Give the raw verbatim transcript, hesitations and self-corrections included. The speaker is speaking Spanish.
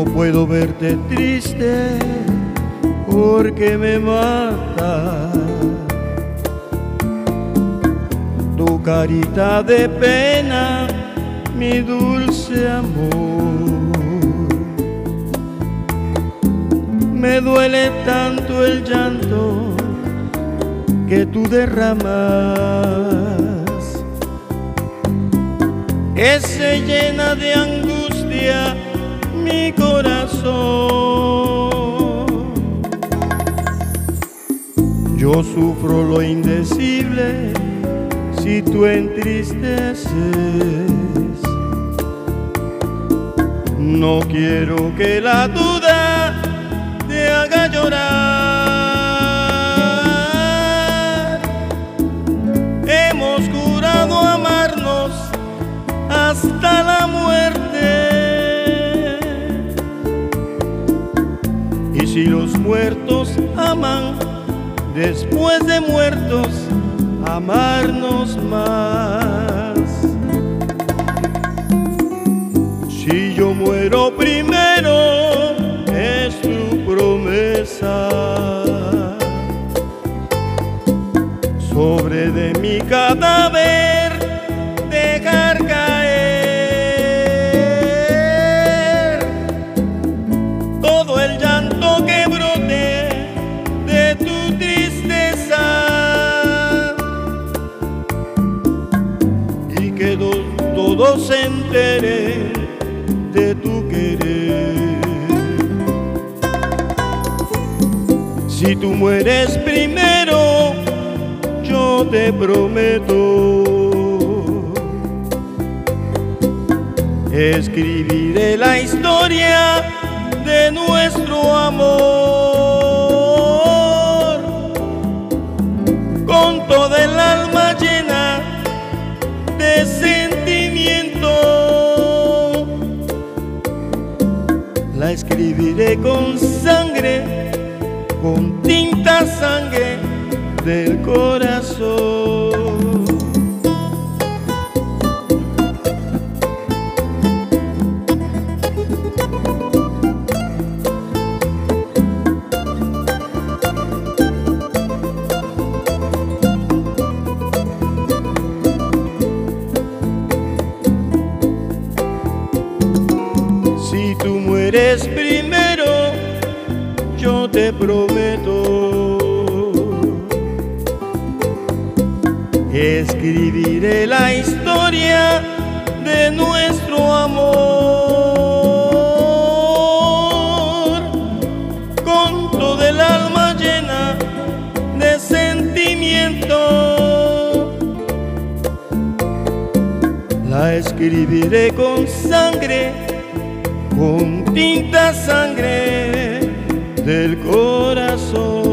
No puedo verte triste porque me mata tu carita de pena, mi dulce amor. Me duele tanto el llanto que tú derramas, que se llena de angustia mi corazón. Yo sufro lo indecible si tú entristeces. No quiero que la duda te haga llorar. Hemos jurado amarnos hasta la muerte. Y si los muertos aman, después de muertos, amarnos más. Si yo muero primero, es tu promesa, sobre de mi cadáver dejar caer todo el llanto que brote de tu tristeza, y que todos se enteren de tu querer. Si tú mueres primero, yo te prometo, escribiré la historia de nuestro amor, con toda el alma llena de sentimiento. La escribiré con sangre, con tinta sangre del corazón. Si tú mueres primero, yo te prometo, escribiré la historia de nuestro amor, con todo el alma llena de sentimiento. La escribiré con sangre, con tinta sangre del corazón.